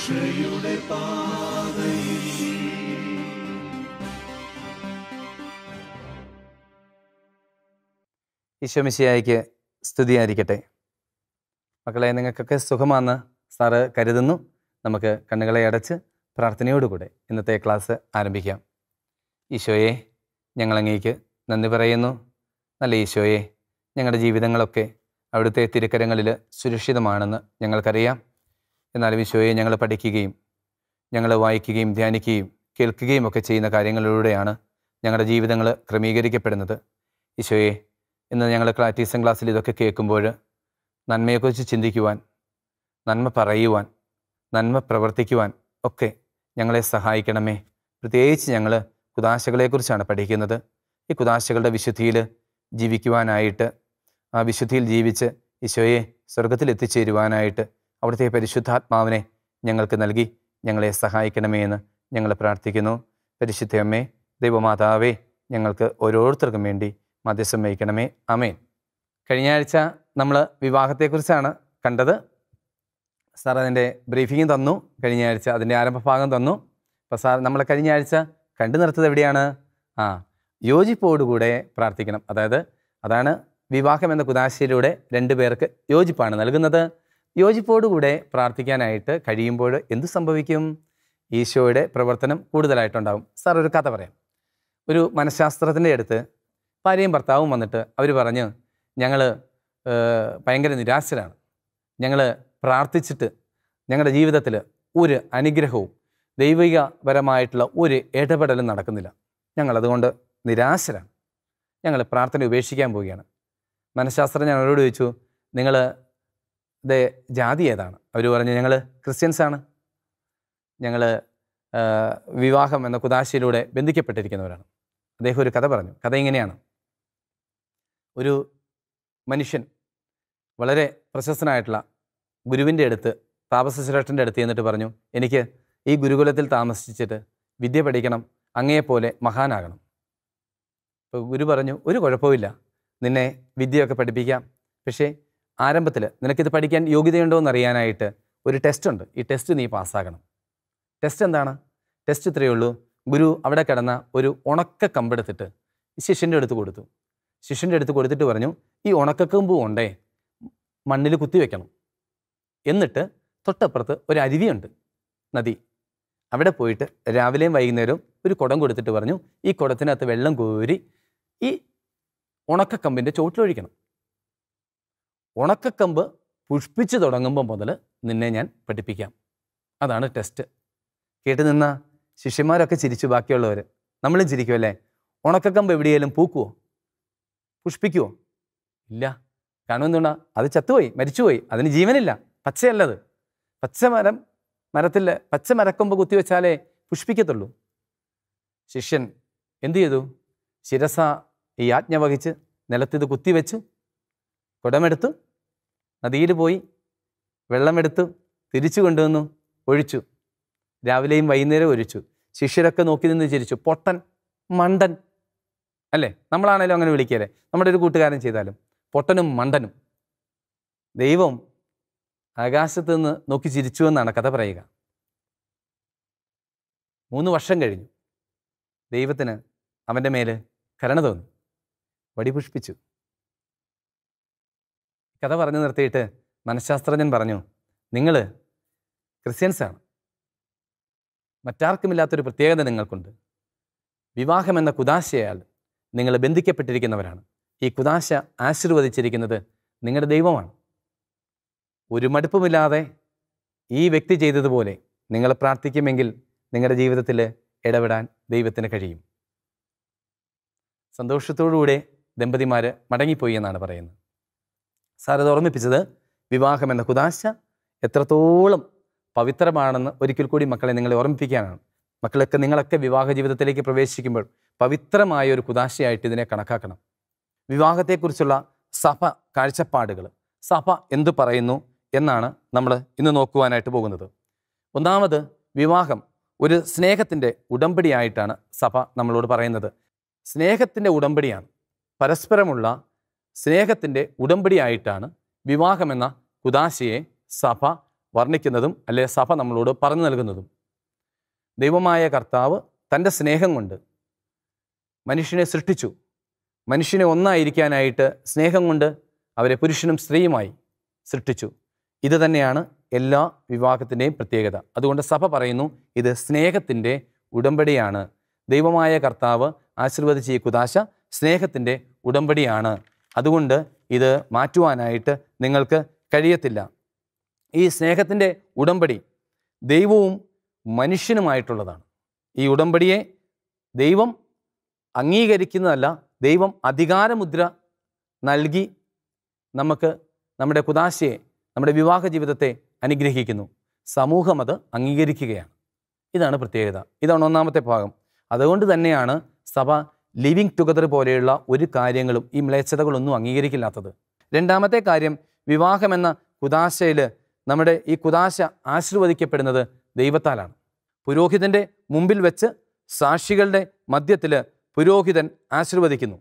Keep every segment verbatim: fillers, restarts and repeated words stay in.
രക്ഷയുടെ പാതയിൽ. ഈശോ മിശിഹായ്ക്ക് സ്തുതിയായിരിക്കട്ടെ. മക്കളെ, നിങ്ങൾക്കൊക്കെ സുഖമാണെന്ന് സാറ് കരുതുന്നു. നമുക്ക് കണ്ണുകളെ അടച്ച് പ്രാർത്ഥനയോടുകൂടെ ഇന്നത്തെ ക്ലാസ് ആരംഭിക്കാം. ഈശോയെ, ഞങ്ങളങ്ങേക്ക് നന്ദി പറയുന്നു. നല്ല ഈശോയെ, ഞങ്ങളുടെ ജീവിതങ്ങളൊക്കെ അവിടുത്തെ തിരുക്കരങ്ങളിൽ സുരക്ഷിതമാണെന്ന് ഞങ്ങൾക്കറിയാം. എന്നാലും ഈശോയെ, ഞങ്ങൾ പഠിക്കുകയും ഞങ്ങൾ വായിക്കുകയും ധ്യാനിക്കുകയും കേൾക്കുകയും ഒക്കെ ചെയ്യുന്ന കാര്യങ്ങളിലൂടെയാണ് ഞങ്ങളുടെ ജീവിതങ്ങൾ ക്രമീകരിക്കപ്പെടുന്നത്. ഈശോയെ, ഇന്ന് ഞങ്ങൾ കാറ്റീസം ക്ലാസ്സിൽ ഇതൊക്കെ കേൾക്കുമ്പോൾ നന്മയെക്കുറിച്ച് ചിന്തിക്കുവാൻ, നന്മ പറയുവാൻ, നന്മ പ്രവർത്തിക്കുവാൻ ഒക്കെ ഞങ്ങളെ സഹായിക്കണമേ. പ്രത്യേകിച്ച് ഞങ്ങൾ കുദാശകളെക്കുറിച്ചാണ് പഠിക്കുന്നത്. ഈ കുദാശകളുടെ വിശുദ്ധിയിൽ ജീവിക്കുവാനായിട്ട്, ആ വിശുദ്ധിയിൽ ജീവിച്ച് ഈശോയെ സ്വർഗത്തിൽ എത്തിച്ചേരുവാനായിട്ട് അവിടുത്തെ പരിശുദ്ധാത്മാവിനെ ഞങ്ങൾക്ക് നൽകി ഞങ്ങളെ സഹായിക്കണമേ എന്ന് ഞങ്ങൾ പ്രാർത്ഥിക്കുന്നു. പരിശുദ്ധയമ്മേ, ദൈവമാതാവേ, ഞങ്ങൾക്ക് ഓരോരുത്തർക്കും വേണ്ടി മധ്യസ്ഥം വഹിക്കണമേ. ആമേൻ. കഴിഞ്ഞ ആഴ്ച നമ്മൾ വിവാഹത്തെക്കുറിച്ചാണ് കണ്ടത്. സാർ അതിൻ്റെ ബ്രീഫിങ് തന്നു. കഴിഞ്ഞ ആഴ്ച അതിൻ്റെ ആരംഭഭാഗം തന്നു. അപ്പോൾ സാർ നമ്മൾ കഴിഞ്ഞ ആഴ്ച കണ്ടു നിർത്തത് എവിടെയാണ്? ആ യോജിപ്പോടുകൂടെ പ്രാർത്ഥിക്കണം. അതായത് അതാണ് വിവാഹം എന്ന കുദാശയിലൂടെ രണ്ടു പേർക്ക് യോജിപ്പാണ് നൽകുന്നത്. യോജിപ്പോടുകൂടെ പ്രാർത്ഥിക്കാനായിട്ട് കഴിയുമ്പോൾ എന്തു സംഭവിക്കും? ഈശോയുടെ പ്രവർത്തനം കൂടുതലായിട്ടുണ്ടാകും. സാർ ഒരു കഥ പറയാം. ഒരു മനഃശാസ്ത്രത്തിൻ്റെ അടുത്ത് ഭാര്യയും ഭർത്താവും വന്നിട്ട് അവർ പറഞ്ഞു, ഞങ്ങൾ ഭയങ്കര നിരാശരാണ്. ഞങ്ങൾ പ്രാർത്ഥിച്ചിട്ട് ഞങ്ങളുടെ ജീവിതത്തിൽ ഒരു അനുഗ്രഹവും ദൈവികപരമായിട്ടുള്ള ഒരു ഇടപെടലും നടക്കുന്നില്ല. ഞങ്ങളതുകൊണ്ട് നിരാശരാണ്. ഞങ്ങൾ പ്രാർത്ഥന ഉപേക്ഷിക്കാൻ പോവുകയാണ്. മനഃശാസ്ത്രം ഞങ്ങളോട് ചോദിച്ചു, നിങ്ങൾ ഇത് ജാതി ഏതാണ്? അവർ പറഞ്ഞു, ഞങ്ങൾ ക്രിസ്ത്യൻസാണ്. ഞങ്ങൾ വിവാഹം എന്ന കുദാശയിലൂടെ ബന്ധിക്കപ്പെട്ടിരിക്കുന്നവരാണ്. അദ്ദേഹം ഒരു കഥ പറഞ്ഞു. കഥ ഇങ്ങനെയാണ്. ഒരു മനുഷ്യൻ വളരെ പ്രശസ്തനായിട്ടുള്ള ഗുരുവിൻ്റെ അടുത്ത്, താപസശ്രേഷ്ഠൻ്റെ അടുത്ത് എന്നിട്ട് പറഞ്ഞു, എനിക്ക് ഈ ഗുരുകുലത്തിൽ താമസിച്ചിട്ട് വിദ്യ പഠിക്കണം, അങ്ങയെപ്പോലെ മഹാനാകണം. അപ്പോൾ ഗുരു പറഞ്ഞു, ഒരു കുഴപ്പമില്ല, നിന്നെ വിദ്യയൊക്കെ പഠിപ്പിക്കാം. പക്ഷേ ആരംഭത്തിൽ നിനക്കിത് പഠിക്കാൻ യോഗ്യതയുണ്ടോ എന്നറിയാനായിട്ട് ഒരു ടെസ്റ്റ് ഉണ്ട്. ഈ ടെസ്റ്റ് നീ പാസ്സാകണം. ടെസ്റ്റ് എന്താണ്? ടെസ്റ്റ് ഇത്രയേ ഉള്ളൂ. ഗുരു അവിടെ കിടന്ന ഒരു ഉണക്ക കമ്പെടുത്തിട്ട് ശിഷ്യൻ്റെ അടുത്ത് കൊടുത്തു. ശിഷ്യൻ്റെ അടുത്ത് കൊടുത്തിട്ട് പറഞ്ഞു, ഈ ഉണക്കക്കമ്പ് കൊണ്ടേ മണ്ണിൽ കുത്തിവെക്കണം. എന്നിട്ട് തൊട്ടപ്പുറത്ത് ഒരു അരുവിയുണ്ട്, നദി. അവിടെ പോയിട്ട് രാവിലെയും വൈകുന്നേരവും ഒരു കുടം കൊടുത്തിട്ട് പറഞ്ഞു, ഈ കുടത്തിനകത്ത് വെള്ളം കോരി ഈ ഉണക്കക്കമ്പിൻ്റെ ചോട്ടിലൊഴിക്കണം. ഉണക്കക്കമ്പ് പുഷ്പിച്ച് തുടങ്ങുമ്പോൾ മുതൽ നിന്നെ ഞാൻ പഠിപ്പിക്കാം. അതാണ് ടെസ്റ്റ്. കേട്ട് നിന്ന ശിഷ്യന്മാരൊക്കെ ചിരിച്ചു. ബാക്കിയുള്ളവർ നമ്മളും ചിരിക്കുമല്ലേ? ഉണക്കക്കമ്പ് എവിടെയെങ്കിലും പൂക്കുവോ? പുഷ്പിക്കുവോ? ഇല്ല. കാരണം എന്തുകൊണ്ടാ? അത് ചത്തുപോയി, മരിച്ചുപോയി, അതിന് ജീവനില്ല. പച്ചയല്ലത്. പച്ചമരം മരത്തിൽ പച്ച മരക്കൊമ്പ് കുത്തിവെച്ചാലേ പുഷ്പിക്കത്തുള്ളൂ. ശിഷ്യൻ എന്തു ചെയ്തു? ശിരസ ഈ ആജ്ഞ വഹിച്ച് നിലത്തിത് കുത്തിവെച്ചു, കുടമെടുത്തു, നദിയിൽ പോയി വെള്ളമെടുത്തു, തിരിച്ചു കൊണ്ടുവന്നു, ഒഴിച്ചു. രാവിലെയും വൈകുന്നേരം ഒഴിച്ചു. ശിഷ്യരൊക്കെ നോക്കി നിന്ന് ചിരിച്ചു. പൊട്ടൻ, മണ്ടൻ അല്ലേ? നമ്മളാണേലും അങ്ങനെ വിളിക്കല്ലേ? നമ്മുടെ ഒരു കൂട്ടുകാരൻ ചെയ്താലും പൊട്ടനും മണ്ടനും. ദൈവം ആകാശത്ത് നിന്ന് നോക്കി ചിരിച്ചു എന്നാണ് കഥ പറയുക. മൂന്ന് വർഷം കഴിഞ്ഞു. ദൈവത്തിന് അവൻ്റെ മേല് കരുണ തോന്നി, വടി പുഷ്പിച്ചു. കഥ പറഞ്ഞു നിർത്തിയിട്ട് മനഃശാസ്ത്രജ്ഞൻ പറഞ്ഞു, നിങ്ങൾ ക്രിസ്ത്യൻസാണ്. മറ്റാർക്കുമില്ലാത്തൊരു പ്രത്യേകത നിങ്ങൾക്കുണ്ട്. വിവാഹം എന്ന കുദാശയാൽ നിങ്ങൾ ബന്ധിക്കപ്പെട്ടിരിക്കുന്നവരാണ്. ഈ കുദാശ ആശീർവദിച്ചിരിക്കുന്നത് നിങ്ങളുടെ ദൈവമാണ്. ഒരു മടുപ്പുമില്ലാതെ ഈ വ്യക്തി ചെയ്തതുപോലെ നിങ്ങൾ പ്രാർത്ഥിക്കുമെങ്കിൽ നിങ്ങളുടെ ജീവിതത്തിൽ ഇടപെടാൻ ദൈവത്തിന് കഴിയും. സന്തോഷത്തോടുകൂടെ ദമ്പതിമാർ മടങ്ങിപ്പോയി എന്നാണ് പറയുന്നത്. സാർ ഇത് ഓർമ്മിപ്പിച്ചത് വിവാഹം എന്ന കുദാശ എത്രത്തോളം പവിത്രമാണെന്ന് ഒരിക്കൽ കൂടി മക്കളെ നിങ്ങളെ ഓർമ്മിപ്പിക്കാനാണ്. മക്കളൊക്കെ നിങ്ങളൊക്കെ വിവാഹ ജീവിതത്തിലേക്ക് പ്രവേശിക്കുമ്പോൾ പവിത്രമായ ഒരു കുദാശയായിട്ട് ഇതിനെ കണക്കാക്കണം. വിവാഹത്തെക്കുറിച്ചുള്ള സഭ കാഴ്ചപ്പാടുകൾ, സഭ എന്തു പറയുന്നു എന്നാണ് നമ്മൾ ഇന്ന് നോക്കുവാനായിട്ട് പോകുന്നത്. ഒന്നാമത്, വിവാഹം ഒരു സ്നേഹത്തിൻ്റെ ഉടമ്പടിയായിട്ടാണ് സഭ നമ്മളോട് പറയുന്നത്. സ്നേഹത്തിൻ്റെ ഉടമ്പടിയാണ്, പരസ്പരമുള്ള സ്നേഹത്തിൻ്റെ ഉടമ്പടിയായിട്ടാണ് വിവാഹമെന്ന കുദാശയെ സഭ വർണ്ണിക്കുന്നതും അല്ലെ സഭ നമ്മളോട് പറഞ്ഞു നൽകുന്നതും. ദൈവമായ കർത്താവ് തൻ്റെ സ്നേഹം കൊണ്ട് മനുഷ്യനെ സൃഷ്ടിച്ചു. മനുഷ്യനെ ഒന്നായിരിക്കാനായിട്ട് സ്നേഹം കൊണ്ട് അവരെ പുരുഷനും സ്ത്രീയുമായി സൃഷ്ടിച്ചു. ഇത് തന്നെയാണ് എല്ലാ വിവാഹത്തിൻ്റെയും പ്രത്യേകത. അതുകൊണ്ട് സഭ പറയുന്നു, ഇത് സ്നേഹത്തിൻ്റെ ഉടമ്പടിയാണ്. ദൈവമായ കർത്താവ് ആശീർവദിച്ച ഈ കുദാശ സ്നേഹത്തിൻ്റെ ഉടമ്പടിയാണ്. അതുകൊണ്ട് ഇത് മാറ്റുവാനായിട്ട് നിങ്ങൾക്ക് കഴിയത്തില്ല. ഈ സ്നേഹത്തിൻ്റെ ഉടമ്പടി ദൈവവും മനുഷ്യനുമായിട്ടുള്ളതാണ്. ഈ ഉടമ്പടിയെ ദൈവം അംഗീകരിക്കുന്നതല്ല, ദൈവം അധികാരമുദ്ര നൽകി നമുക്ക് നമ്മുടെ കുദാശയെ, നമ്മുടെ വിവാഹ ജീവിതത്തെ അനുഗ്രഹിക്കുന്നു. സമൂഹം അത് അംഗീകരിക്കുകയാണ്. ഇതാണ് പ്രത്യേകത. ഇതാണ് ഒന്നാമത്തെ ഭാഗം. അതുകൊണ്ട് തന്നെയാണ് സഭ ലിവിങ് ടുഗദർ പോലെയുള്ള ഒരു കാര്യങ്ങളും ഈ മ്ലേച്ഛതകളൊന്നും അംഗീകരിക്കില്ലാത്തത്. രണ്ടാമത്തെ കാര്യം, വിവാഹമെന്ന കുദാശയിൽ നമ്മുടെ ഈ കുദാശ ആശീർവദിക്കപ്പെടുന്നത് ദൈവത്താലാണ്. പുരോഹിതൻ്റെ മുമ്പിൽ വെച്ച് സാക്ഷികളുടെ മധ്യത്തിൽ പുരോഹിതൻ ആശീർവദിക്കുന്നു.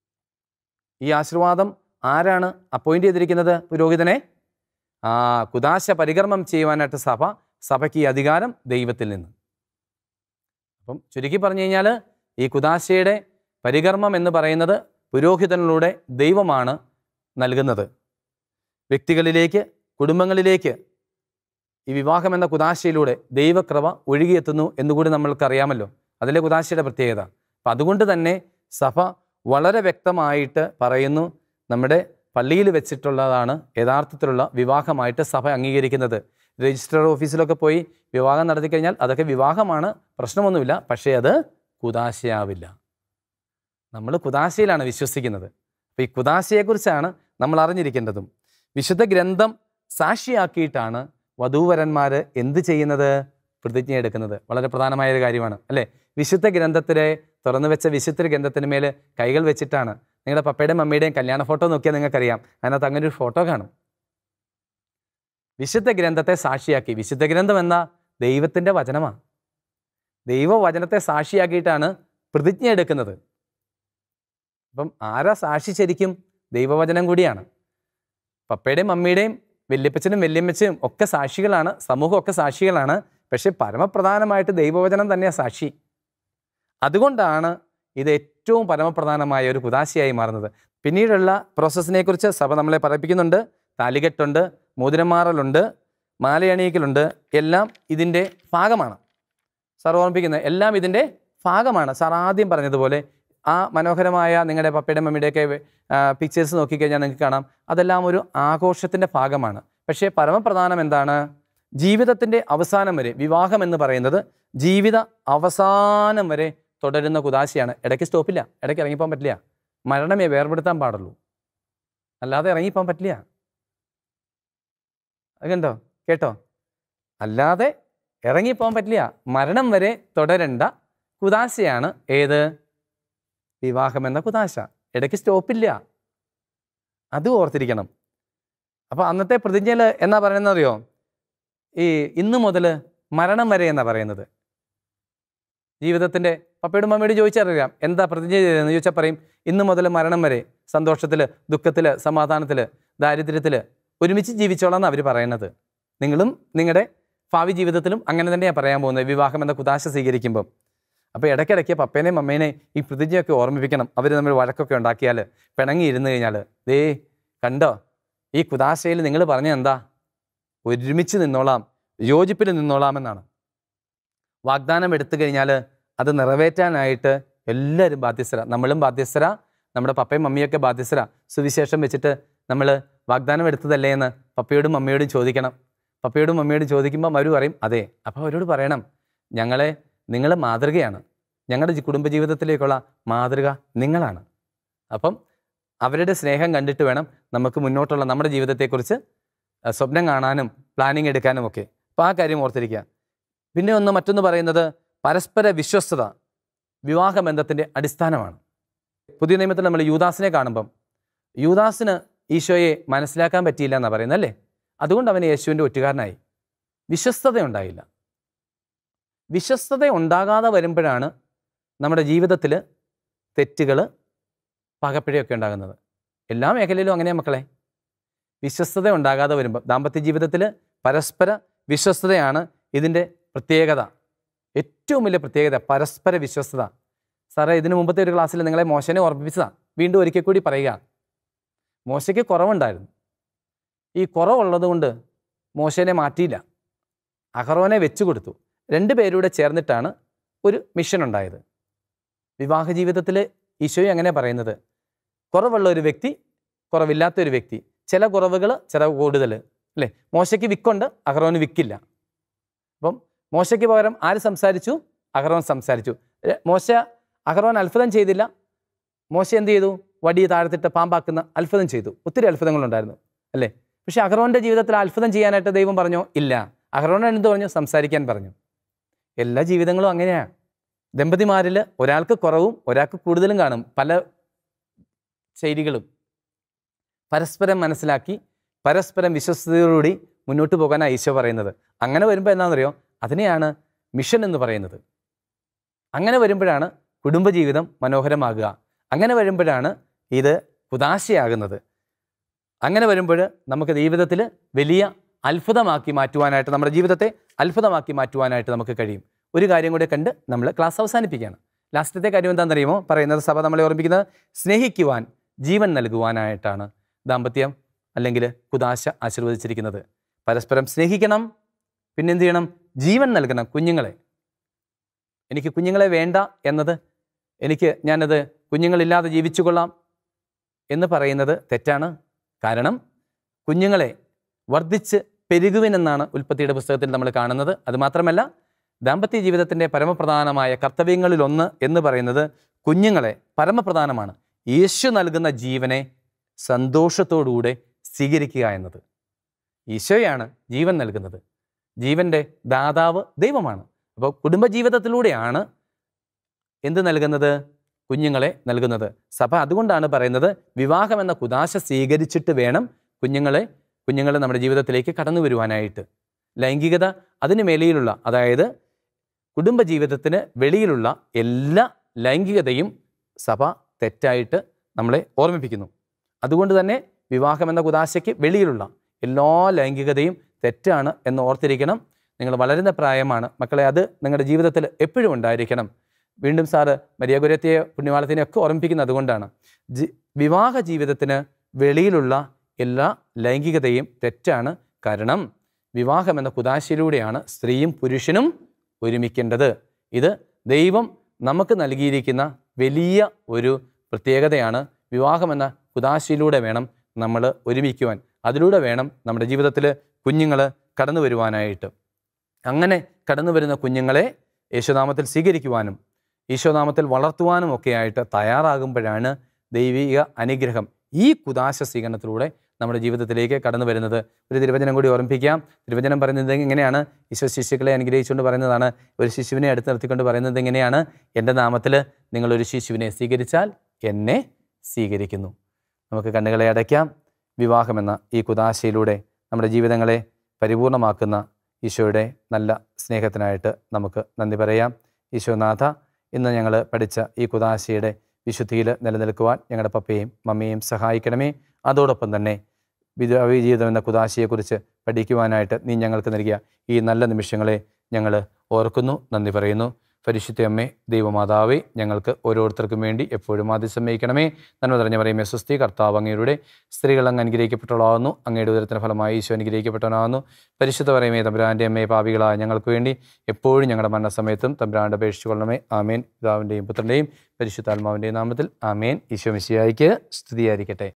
ഈ ആശീർവാദം ആരാണ് അപ്പോയിൻ്റ് ചെയ്തിരിക്കുന്നത്? പുരോഹിതനെ. ആ കുദാശ പരികർമ്മം ചെയ്യുവാനായിട്ട് സഭ സഭയ്ക്ക് ഈ അധികാരം ദൈവത്തിൽ നിന്ന്. അപ്പം ചുരുക്കി പറഞ്ഞു കഴിഞ്ഞാൽ ഈ കുദാശയുടെ പരികർമ്മം എന്ന് പറയുന്നത് പുരോഹിതനിലൂടെ ദൈവമാണ് നൽകുന്നത്. വ്യക്തികളിലേക്ക്, കുടുംബങ്ങളിലേക്ക് ഈ വിവാഹം എന്ന കുദാശയിലൂടെ ദൈവകൃപ ഒഴുകിയെത്തുന്നു എന്നുകൂടി നമ്മൾക്കറിയാമല്ലോ. അതിലെ കുദാശയുടെ പ്രത്യേകത. അപ്പം അതുകൊണ്ട് തന്നെ സഭ വളരെ വ്യക്തമായിട്ട് പറയുന്നു, നമ്മുടെ പള്ളിയിൽ വെച്ചിട്ടുള്ളതാണ് യഥാർത്ഥത്തിലുള്ള വിവാഹമായിട്ട് സഭ അംഗീകരിക്കുന്നത്. രജിസ്റ്റർ ഓഫീസിലൊക്കെ പോയി വിവാഹം നടത്തി കഴിഞ്ഞാൽ അതൊക്കെ വിവാഹമാണ്, പ്രശ്നമൊന്നുമില്ല. പക്ഷേ അത് കുദാശയാവില്ല. നമ്മൾ കുദാശയിലാണ് വിശ്വസിക്കുന്നത്. അപ്പോൾ ഈ കുദാശയെക്കുറിച്ചാണ് നമ്മൾ അറിഞ്ഞിരിക്കേണ്ടതും. വിശുദ്ധ ഗ്രന്ഥം സാക്ഷിയാക്കിയിട്ടാണ് വധൂവരന്മാർ എന്ത് ചെയ്യുന്നത്? പ്രതിജ്ഞ എടുക്കുന്നത്. വളരെ പ്രധാനമായ ഒരു കാര്യമാണ് അല്ലേ? വിശുദ്ധ ഗ്രന്ഥത്തിലെ തുറന്നു വെച്ച വിശുദ്ധ ഗ്രന്ഥത്തിന് മേൽ കൈകൾ വെച്ചിട്ടാണ്. നിങ്ങളുടെ പപ്പയുടെയും മമ്മിയുടെയും കല്യാണ ഫോട്ടോ നോക്കിയാൽ നിങ്ങൾക്കറിയാം, അതിനകത്ത് അങ്ങനെ ഒരു ഫോട്ടോ കാണും. വിശുദ്ധ ഗ്രന്ഥത്തെ സാക്ഷിയാക്കി. വിശുദ്ധ ഗ്രന്ഥം എന്നാ? ദൈവത്തിൻ്റെ വചനമാണ്. ദൈവവചനത്തെ സാക്ഷിയാക്കിയിട്ടാണ് പ്രതിജ്ഞ എടുക്കുന്നത്. അപ്പം ആരാ സാക്ഷി? ശരിക്കും ദൈവവചനം കൂടിയാണ്. പപ്പയുടെയും മമ്മിയുടെയും വല്യപ്പച്ചനും വല്യമ്മച്ചനും ഒക്കെ സാക്ഷികളാണ്, സമൂഹമൊക്കെ സാക്ഷികളാണ്. പക്ഷെ പരമപ്രധാനമായിട്ട് ദൈവവചനം തന്നെയാണ് സാക്ഷി. അതുകൊണ്ടാണ് ഇത് ഏറ്റവും പരമപ്രധാനമായ ഒരു കുദാശയായി മാറുന്നത്. പിന്നീടുള്ള പ്രോസസ്സിനെ കുറിച്ച് സഭ നമ്മളെ പറയിപ്പിക്കുന്നുണ്ട്. താലികെട്ടുണ്ട്, മോതിരമാറലുണ്ട്, മാലയണിയിക്കലുണ്ട്. എല്ലാം ഇതിൻ്റെ ഭാഗമാണ്. സാർ ഓർമ്മിപ്പിക്കുന്നത് എല്ലാം ഇതിൻ്റെ ഭാഗമാണ്. സാർ ആദ്യം പറഞ്ഞതുപോലെ ആ മനോഹരമായ നിങ്ങളുടെ പപ്പയുടെ മമ്മിയുടെയൊക്കെ പിക്ചേഴ്സ് നോക്കിക്കഴിഞ്ഞാൽ നിങ്ങൾക്ക് കാണാം, അതെല്ലാം ഒരു ആഘോഷത്തിൻ്റെ ഭാഗമാണ്. പക്ഷേ പരമപ്രധാനം എന്താണ്? ജീവിതത്തിൻ്റെ അവസാനം വരെ, വിവാഹം എന്ന് പറയുന്നത് ജീവിത അവസാനം വരെ തുടരുന്ന കുദാശയാണ്. ഇടയ്ക്ക് സ്റ്റോപ്പില്ല, ഇടയ്ക്ക് ഇറങ്ങിപ്പോകാൻ പറ്റില്ല. മരണമേ വേർപെടുത്താൻ പാടുള്ളൂ, അല്ലാതെ ഇറങ്ങിപ്പോകാൻ പറ്റില്ല. അത് കണ്ടോ, കേട്ടോ? അല്ലാതെ ഇറങ്ങിപ്പോകാൻ പറ്റില്ല. മരണം വരെ തുടരേണ്ട കുദാശയാണ് ഏത്? വിവാഹം എന്ന കുദാശ. ഇടയ്ക്ക് സ്റ്റോപ്പില്ല, അത് ഓർത്തിരിക്കണം. അപ്പോൾ അന്നത്തെ പ്രതിജ്ഞയിൽ എന്നാ പറയുന്നത് അറിയോ? ഈ ഇന്ന് മുതൽ മരണം വരെ എന്നാ പറയുന്നത്. ജീവിതത്തിൻ്റെ പപ്പയോട് മമ്മിയോട് ചോദിച്ചറിയാം, എന്താ പ്രതിജ്ഞ ചെയ്തതെന്ന് ചോദിച്ചാൽ പറയും, ഇന്ന് മുതൽ മരണം വരെ സന്തോഷത്തിൽ, ദുഃഖത്തിൽ, സമാധാനത്തിൽ, ദാരിദ്ര്യത്തിൽ ഒരുമിച്ച് ജീവിച്ചോളാം എന്ന് അവർ പറയുന്നത്. നിങ്ങളും നിങ്ങളുടെ ഭാവി ജീവിതത്തിലും അങ്ങനെ തന്നെയാണ് പറയാൻ പോകുന്നത് വിവാഹം എന്ന കുദാശ സ്വീകരിക്കുമ്പം. അപ്പോൾ ഇടയ്ക്കിടയ്ക്ക് പപ്പേനെയും മമ്മേനെയും ഈ പ്രതിജ്ഞയൊക്കെ ഓർമ്മിപ്പിക്കണം. അവർ തമ്മിൽ വഴക്കൊക്കെ ഉണ്ടാക്കിയാൽ, പിണങ്ങി ഇരുന്ന് കഴിഞ്ഞാൽ, ദേ കണ്ടോ ഈ കുദാശയിൽ നിങ്ങൾ പറഞ്ഞ എന്താ? ഒരുമിച്ച് നിന്നോളാം, യോജിപ്പിൽ നിന്നോളാമെന്നാണ്. വാഗ്ദാനം എടുത്തു കഴിഞ്ഞാൽ അത് നിറവേറ്റാനായിട്ട് എല്ലാവരും ബാധ്യസ്ഥര. നമ്മളും ബാധ്യസ്ഥര, നമ്മുടെ പപ്പയും മമ്മിയൊക്കെ ബാധ്യസ്ഥര. സുവിശേഷം വെച്ചിട്ട് നമ്മൾ വാഗ്ദാനം എടുത്തതല്ലേ എന്ന് പപ്പയോടും മമ്മിയോടും ചോദിക്കണം. പപ്പയോടും മമ്മിയോടും ചോദിക്കുമ്പോൾ അവർ പറയും അതെ. അപ്പോൾ അവരോട് പറയണം, ഞങ്ങളെ നിങ്ങൾ മാതൃകയാണ്, ഞങ്ങളുടെ കുടുംബജീവിതത്തിലേക്കുള്ള മാതൃക നിങ്ങളാണ്. അപ്പം അവരുടെ സ്നേഹം കണ്ടിട്ട് വേണം നമുക്ക് മുന്നോട്ടുള്ള നമ്മുടെ ജീവിതത്തെക്കുറിച്ച് സ്വപ്നം കാണാനും പ്ലാനിങ് എടുക്കാനും ഒക്കെ. അപ്പോൾ ആ കാര്യം ഓർത്തിരിക്കുക. പിന്നെ ഒന്ന് മറ്റൊന്ന് പറയുന്നത് പരസ്പര വിശ്വസ്തത വിവാഹബന്ധത്തിൻ്റെ അടിസ്ഥാനമാണ്. പുതിയ നിയമത്തിൽ നമ്മൾ യൂദാസിനെ കാണുമ്പം യൂദാസിന് ഈശോയെ മനസ്സിലാക്കാൻ പറ്റിയില്ല എന്നാണ് പറയുന്നത് അല്ലേ? അതുകൊണ്ട് അവന് യേശുവിൻ്റെ ഒറ്റുകാരനായി. വിശ്വസ്തത ഉണ്ടായില്ല. വിശ്വസ്തത ഉണ്ടാകാതെ വരുമ്പോഴാണ് നമ്മുടെ ജീവിതത്തിൽ തെറ്റുകൾ, പകപ്പിഴയൊക്കെ ഉണ്ടാകുന്നത്. എല്ലാ മേഖലയിലും അങ്ങനെയാണ് മക്കളെ. വിശ്വസ്തത ഉണ്ടാകാതെ വരുമ്പോൾ, ദാമ്പത്യ ജീവിതത്തിൽ പരസ്പര വിശ്വസ്തതയാണ് ഇതിൻ്റെ പ്രത്യേകത. ഏറ്റവും വലിയ പ്രത്യേകത പരസ്പര വിശ്വസ്തത. സാറേ, ഇതിനു മുമ്പത്തെ ഒരു ക്ലാസ്സിൽ നിങ്ങളെ മോശനെ ഓർമ്മിപ്പിച്ചതാണ്. വീണ്ടും ഒരിക്കൽ കൂടി പറയുക. മോശയ്ക്ക് കുറവുണ്ടായിരുന്നു. ഈ കുറവുള്ളത് കൊണ്ട് മോശനെ മാറ്റിയില്ല, അഹറോനെ വെച്ചു കൊടുത്തു. രണ്ട് പേരൂടെ ചേർന്നിട്ടാണ് ഒരു മിഷൻ ഉണ്ടായത്. വിവാഹ ജീവിതത്തിൽ ഈശോയും അങ്ങനെ പറയുന്നത്, കുറവുള്ള ഒരു വ്യക്തി, കുറവില്ലാത്ത ഒരു വ്യക്തി, ചില കുറവുകൾ ചില കൂടുതൽ അല്ലേ. മോശയ്ക്ക് വിക്കുണ്ട്, അഹറോന് വിക്കില്ല. അപ്പം മോശയ്ക്ക് പകരം ആര് സംസാരിച്ചു? അഹറോൻ സംസാരിച്ചു. മോശ അഹറോൻ അത്ഭുതം ചെയ്തില്ല. മോശ എന്ത് ചെയ്തു? വടി താഴ്ത്തിട്ട് പാമ്പാക്കുന്ന അത്ഭുതം ചെയ്തു. ഒത്തിരി അത്ഭുതങ്ങളുണ്ടായിരുന്നു അല്ലേ. പക്ഷെ അഹറോൻ്റെ ജീവിതത്തിൽ അത്ഭുതം ചെയ്യാനായിട്ട് ദൈവം പറഞ്ഞോ? ഇല്ല. അഹറോൻ എന്ത് പറഞ്ഞു? സംസാരിക്കാൻ പറഞ്ഞു. എല്ലാ ജീവിതങ്ങളും അങ്ങനെയാണ്. ദമ്പതിമാരിൽ ഒരാൾക്ക് കുറവും ഒരാൾക്ക് കൂടുതലും കാണും, പല ശൈലികളും. പരസ്പരം മനസ്സിലാക്കി പരസ്പരം വിശ്വസ്തയോടുകൂടി മുന്നോട്ട് പോകാനാണ് ഈശോ പറയുന്നത്. അങ്ങനെ വരുമ്പോൾ എന്താണെന്നറിയോ? അതിനെയാണ് മിഷൻ എന്ന് പറയുന്നത്. അങ്ങനെ വരുമ്പോഴാണ് കുടുംബജീവിതം മനോഹരമാകുക. അങ്ങനെ വരുമ്പോഴാണ് ഇത് കുദാശയാകുന്നത്. അങ്ങനെ വരുമ്പോൾ നമുക്ക് ജീവിതത്തിൽ വലിയ അത്ഭുതമാക്കി മാറ്റുവാനായിട്ട്, നമ്മുടെ ജീവിതത്തെ അത്ഭുതമാക്കി മാറ്റുവാനായിട്ട് നമുക്ക് കഴിയും. ഒരു കാര്യം കൂടെ കണ്ട് നമ്മൾ ക്ലാസ് അവസാനിപ്പിക്കുകയാണ്. ലാസ്റ്റത്തെ കാര്യം എന്താണെന്നറിയുമോ? പറയുന്നത് സഭ നമ്മളെ ഓർമ്മിപ്പിക്കുന്നത് സ്നേഹിക്കുവാൻ ജീവൻ നൽകുവാനായിട്ടാണ് ദാമ്പത്യം അല്ലെങ്കിൽ കുദാശ ആശീർവദിച്ചിരിക്കുന്നത്. പരസ്പരം സ്നേഹിക്കണം, പിന്നെന്ത് ചെയ്യണം? ജീവൻ നൽകണം. കുഞ്ഞുങ്ങളെ, എനിക്ക് കുഞ്ഞുങ്ങളെ വേണ്ട എന്നത്, എനിക്ക് ഞാനത് കുഞ്ഞുങ്ങളില്ലാതെ ജീവിച്ചു കൊള്ളാം എന്ന് പറയുന്നത് തെറ്റാണ്. കാരണം കുഞ്ഞുങ്ങളെ വർദ്ധിച്ച് പെരുകുവിനെന്നാണ് ഉൽപ്പത്തിയുടെ പുസ്തകത്തിൽ നമ്മൾ കാണുന്നത്. അതുമാത്രമല്ല, ദാമ്പത്യ ജീവിതത്തിൻ്റെ പരമപ്രധാനമായ കർത്തവ്യങ്ങളിലൊന്ന് എന്ന് പറയുന്നത് കുഞ്ഞുങ്ങളെ പരമപ്രധാനമാണ്. യേശു നൽകുന്ന ജീവനെ സന്തോഷത്തോടുകൂടെ സ്വീകരിക്കുക എന്നത്. ഈശോയാണ് ജീവൻ നൽകുന്നത്. ജീവൻ്റെ ദാതാവ് ദൈവമാണ്. അപ്പോൾ കുടുംബജീവിതത്തിലൂടെയാണ് എന്ത് നൽകുന്നത്? കുഞ്ഞുങ്ങളെ നൽകുന്നത്. സഭ അതുകൊണ്ടാണ് പറയുന്നത്, വിവാഹം എന്ന കുദാശ സ്വീകരിച്ചിട്ട് വേണം കുഞ്ഞുങ്ങളെ കുഞ്ഞുങ്ങൾ നമ്മുടെ ജീവിതത്തിലേക്ക് കടന്നു വരുവാനായിട്ട്. ലൈംഗികത അതിന് മേലെയുള്ള, അതായത് കുടുംബജീവിതത്തിന് വെളിയിലുള്ള എല്ലാ ലൈംഗികതയും സഭ തെറ്റായിട്ട് നമ്മളെ ഓർമ്മിപ്പിക്കുന്നു. അതുകൊണ്ട് തന്നെ വിവാഹം എന്ന കുദാശയ്ക്ക് വെളിയിലുള്ള എല്ലാ ലൈംഗികതയും തെറ്റാണ് എന്ന് ഓർത്തിരിക്കണം. നിങ്ങൾ വളരുന്ന പ്രായമാണ് മക്കളെ, അത് നിങ്ങളുടെ ജീവിതത്തിൽ എപ്പോഴും ഉണ്ടായിരിക്കണം. വീണ്ടും സാറ് മരിയ ഗുരത്തിയെ പുണ്യവാളത്തിനെ ഒക്കെ ഓർമ്മിപ്പിക്കുന്നത് അതുകൊണ്ടാണ്. ജി വിവാഹ ജീവിതത്തിന് വെളിയിലുള്ള എല്ലാ ലൈംഗികതയും തെറ്റാണ്. കാരണം വിവാഹം എന്ന കുദാശയിലൂടെയാണ് സ്ത്രീയും പുരുഷനും ഒരുമിക്കേണ്ടത്. ഇത് ദൈവം നമുക്ക് നൽകിയിരിക്കുന്ന വലിയ ഒരു പ്രത്യേകതയാണ്. വിവാഹം എന്ന കുദാശയിലൂടെ വേണം നമ്മൾ ഒരുമിക്കുവാൻ. അതിലൂടെ വേണം നമ്മുടെ ജീവിതത്തിൽ കുഞ്ഞുങ്ങൾ കടന്നു വരുവാനായിട്ട്. അങ്ങനെ കടന്നു വരുന്ന കുഞ്ഞുങ്ങളെ യേശുനാമത്തിൽ സ്വീകരിക്കുവാനും ഈശോനാമത്തിൽ വളർത്തുവാനും ഒക്കെ ആയിട്ട് തയ്യാറാകുമ്പോഴാണ് ദൈവിക അനുഗ്രഹം ഈ കുദാശ സ്വീകരണത്തിലൂടെ നമ്മുടെ ജീവിതത്തിലേക്ക് കടന്നു വരുന്നത്. ഒരു തിരുവചനം കൂടി ഓർമ്മിപ്പിക്കാം. തിരുവചനം പറയുന്നത് എങ്ങനെയാണ്? ഈശോ ശിശുക്കളെ അനുഗ്രഹിച്ചുകൊണ്ട് പറയുന്നതാണ്. ഒരു ശിശുവിനെ അടുത്ത് നിർത്തിക്കൊണ്ട് പറയുന്നത് എങ്ങനെയാണ്? എൻ്റെ നാമത്തിൽ നിങ്ങളൊരു ശിശുവിനെ സ്വീകരിച്ചാൽ എന്നെ സ്വീകരിക്കുന്നു. നമുക്ക് കണ്ണുകളെ അടയ്ക്കാം. വിവാഹമെന്ന ഈ കുദാശയിലൂടെ നമ്മുടെ ജീവിതങ്ങളെ പരിപൂർണമാക്കുന്ന ഈശോയുടെ നല്ല സ്നേഹത്തിനായിട്ട് നമുക്ക് നന്ദി പറയാം. ഈശോനാഥ, ഇന്ന് ഞങ്ങൾ പഠിച്ച ഈ കുദാശയുടെ വിശുദ്ധിയിൽ നിലനിൽക്കുവാൻ ഞങ്ങളുടെ പപ്പയെയും മമ്മിയെയും സഹായിക്കണമേ. അതോടൊപ്പം തന്നെ വിധവ ജീവിതം എന്ന കുദാശയെക്കുറിച്ച് പഠിക്കുവാനായിട്ട് നീ ഞങ്ങൾക്ക് നൽകിയ ഈ നല്ല നിമിഷങ്ങളെ ഞങ്ങൾ ഓർക്കുന്നു, നന്ദി പറയുന്നു. പരിശുദ്ധ അമ്മേ, ദൈവമാതാവേ, ഞങ്ങൾക്ക് ഓരോരുത്തർക്കും വേണ്ടി എപ്പോഴും ആദ്യം വഹിക്കണമേ. നന്മ നിറഞ്ഞ മറിയമേ സ്വസ്തി, കർത്താവ് അങ്ങയുടെ സ്ത്രീകൾ അങ്ങ് അനുഗ്രഹിക്കപ്പെട്ടവളാകുന്നു. അങ്ങയുടെ ഉദരത്തിന് ഫലമായി ഈശോ അനുഗ്രഹിക്കപ്പെട്ടവനാകുന്നു. പരിശുദ്ധ മറിയമേ തമ്പുരാൻ്റെ അമ്മയെ, പാപികളായ ഞങ്ങൾക്ക് വേണ്ടി എപ്പോഴും ഞങ്ങളുടെ മരണസമയത്തും തമ്പുരാൻ്റെ അപേക്ഷിച്ചു കൊള്ളണമേ. ആമേൻ. പിതാവിൻ്റെയും പുത്രൻ്റെയും പരിശുദ്ധാത്മാവിൻ്റെയും നാമത്തിൽ ആമേൻ. ഈശോ മിശിഹായ്ക്ക് സ്തുതിയായിരിക്കട്ടെ.